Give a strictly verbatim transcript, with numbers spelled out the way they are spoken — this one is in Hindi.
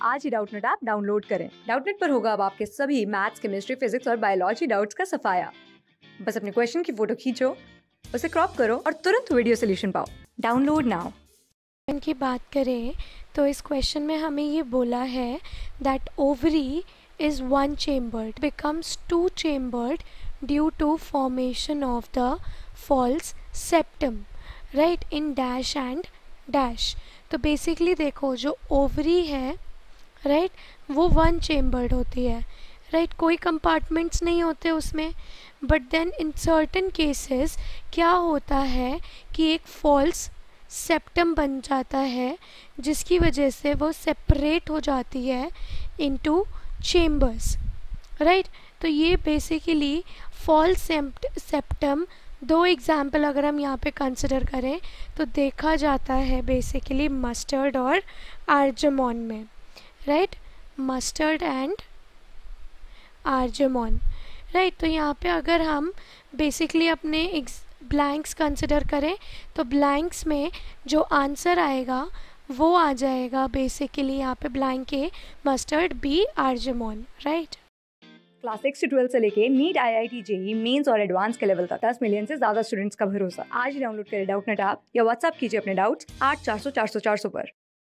आज ही डाउटनेट ऐप डाउनलोड करें। डाउटनेट पर होगा अब आपके सभी मैथ्स, केमिस्ट्री, फिजिक्स और बायोलॉजी डाउट्स का सफाया। बस अपने क्वेश्चन की फोटो खींचो, उसे क्रॉप करो और तुरंत वीडियो सोल्यूशन पाओ। Download now. की बात करें तो इस क्वेश्चन में हमें ये बोला है that ovary is one chambered becomes two chambered due to formation of the false septum right in dash and dash। तो बेसिकली देखो जो ओवरी है राइट right, वो वन चेम्बर्ड होती है राइट right? कोई कंपार्टमेंट्स नहीं होते उसमें, but then in certain cases क्या होता है कि एक फॉल्स सेप्टम बन जाता है जिसकी वजह से वो सेपरेट हो जाती है इनटू चेम्बर्स राइट। तो ये बेसिकली फॉल्स सेप्टम दो एग्जाम्पल अगर हम यहाँ पे कंसिडर करें तो देखा जाता है बेसिकली मस्टर्ड और आर्जमोन में right, mustard and argemone right. तो यहाँ पे अगर हम बेसिकली अपने ब्लैंक्स कंसिडर करें तो ब्लैंक्स में जो आंसर आएगा वो आ जाएगा बेसिकली यहाँ पे blank A mustard, B argemone right. Class six से ट्वेल्थ से लेके NEET, I I T, JEE mains और एडवांस के लेवल तक दस मिलियन से ज्यादा स्टूडेंट्स का भरोसा। आज ही डाउनलोड करें डाउटनेट ऐप या व्हाट्सएप कीजिए अपने डाउट्स आठ चार सौ चार सौ चार सौ पर।